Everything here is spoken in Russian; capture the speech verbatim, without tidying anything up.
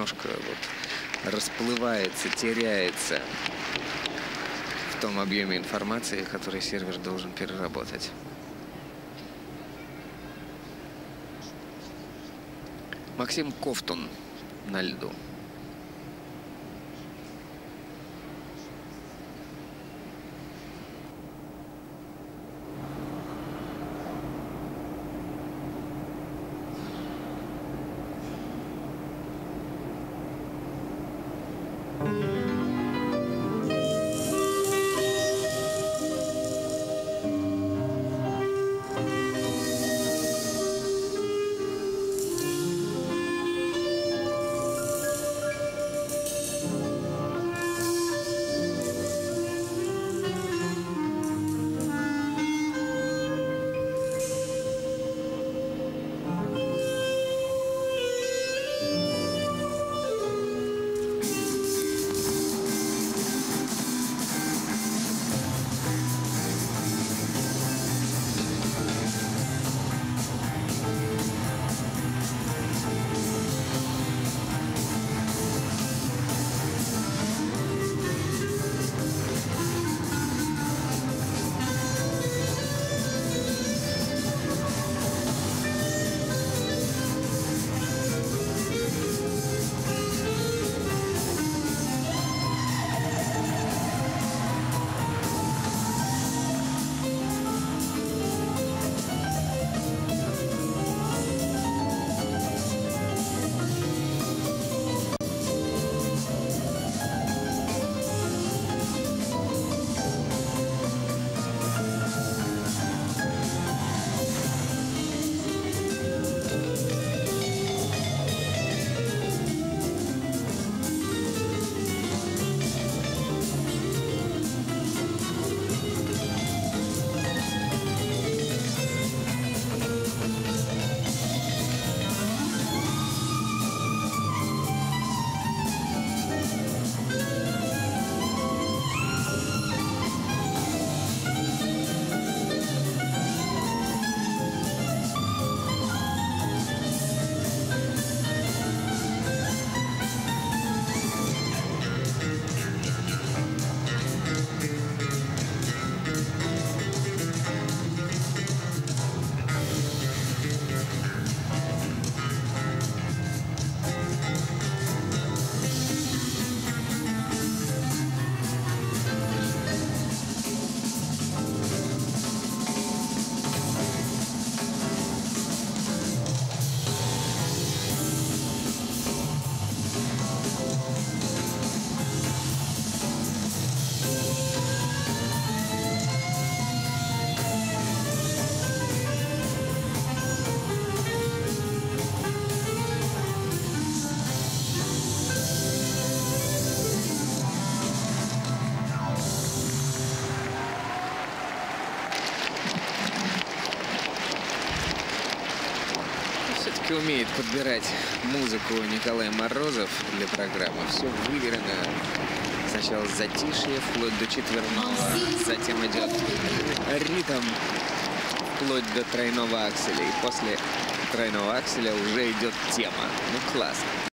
немножко вот расплывается, теряется в том объеме информации, который сервер должен переработать. Максим Ковтун на льду. Умеет подбирать музыку Николай Морозов для программы. Все выверено. Сначала затишье, вплоть до четверного. Затем идет ритм, вплоть до тройного акселя. И после тройного акселя уже идет тема. Ну, классно.